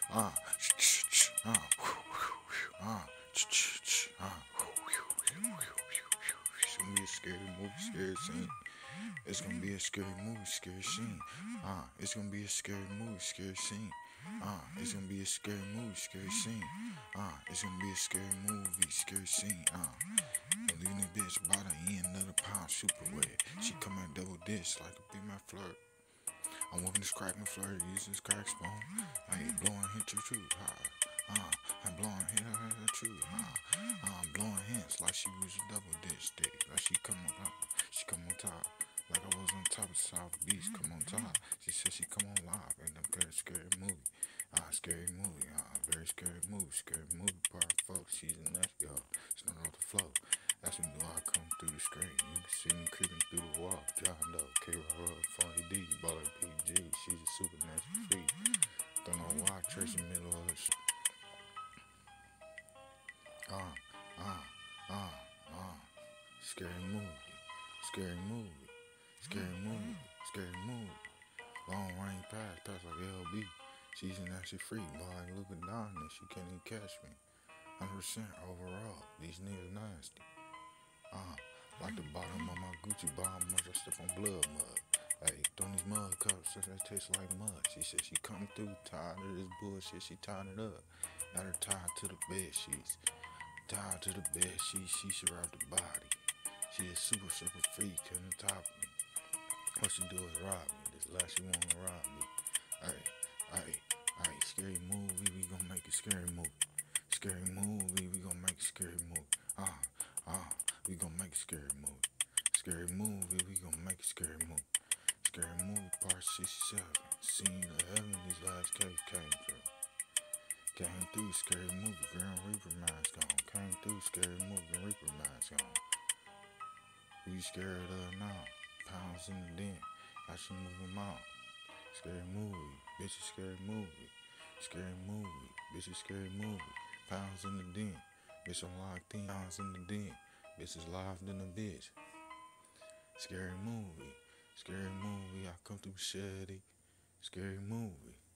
uh, uh, uh, it's gonna be a scary movie, scary scene. It's gonna be a scary movie, scary scene. It's gonna be a scary movie, scary scene. It's gonna be a scary movie, scary scene. It's gonna be a scary movie, scary scene. Leaving this bitch by the end of the pound, super wet. She come in double dish like a big man flirt. I'm walking this crack and flirt, using this crack spoon. I ain't blowing hit your truth. I'm blowing hit her truth. I'm blowing hints like she was a double dish stick. Like she come on top. Like I was on top of South Beach, come on top. She said she come on live in a very scary movie. Very scary movie part, folks. She's a nut, yo. It's not off the flow. That's when do I come through the screen. You can see me creeping through the wall. John Doe, K-Roll, Funny D, Baller PG. She's a super nasty freak. Don't know why, Tracy middle of her uh, uh, uh, uh. Scary movie, scary movie, scary movie, scary movie. Long range pass like LB. She's a nasty freak, boy. I ain't looking down and she can't even catch me. 100% overall, these niggas nasty. Like the bottom of my Gucci bottom, much I step on blood mud. Hey, throwing these mud cups, so that tastes like mud. She said she come through, tired of this bullshit, she tied it up. Got her tied to the bed sheets. Tied to the bed sheets, she should rob the body. She is super freak on the top of me. What she do is rob me. This last she wanna rob me. Hey, scary movie, we gon' make a scary movie. Scary movie, we gon' make a scary movie. We gon' make a scary movie. Scary movie, we gon' make a scary movie. Scary movie part 67. Scene of heaven, these last caves came through. Came through, scary movie, Grand Reaper mask on. Came through, scary movie, Reaper mask on. Who you scared of now? Pounds in the den. I should move them out. Scary movie, bitch, a scary movie. Scary movie, bitch, a scary movie. Pounds in the den. Bitch, I'm locked in. Pounds in the den. Bitch is live than a bitch. Scary movie. Scary movie. I come through Shady. Scary movie.